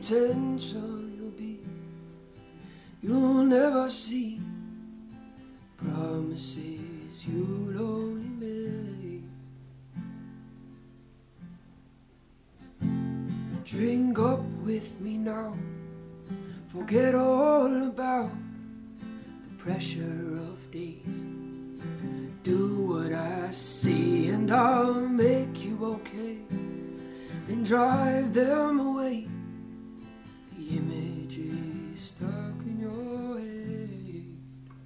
potential you'll be. You'll never see promises you'll only make. Drink up with me now, forget all about the pressure of days. Do what I say and I'll make you okay, and drive them away. The image is stuck in your head.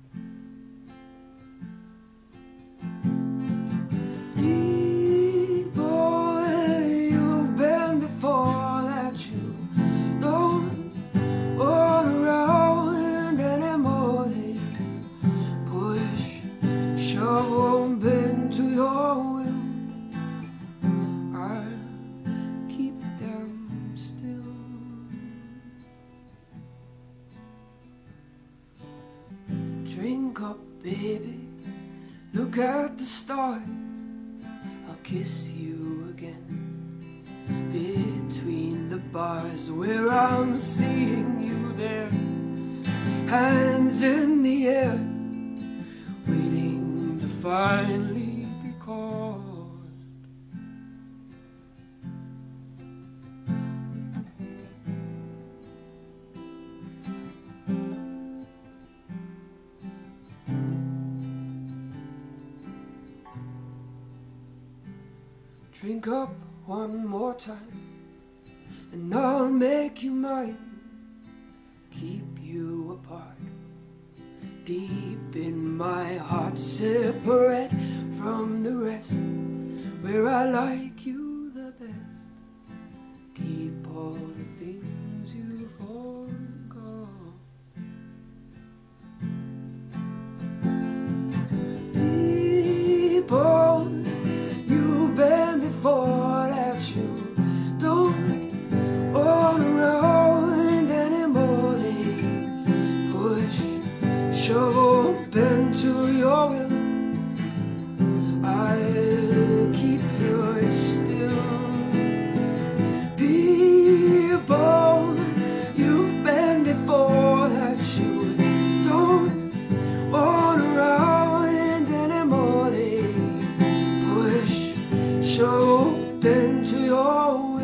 People you've been before that you don't run around anymore. They push, shove, won't bend to your will. I'll keep them still. Drink up, baby, look at the stars. I'll kiss you again between the bars where I'm seeing you there, hands in the air, waiting to finally be called. Drink up one more time, and I'll make you mine. Keep you apart, deep in my heart, separate from the rest, where I like you the best. Keep all the things you forgot. People you've been before that you don't run around anymore. They push, shove, open to your will. I'll keep you still. People you've been before that you don't run around anymore. They push, shove, open to your will.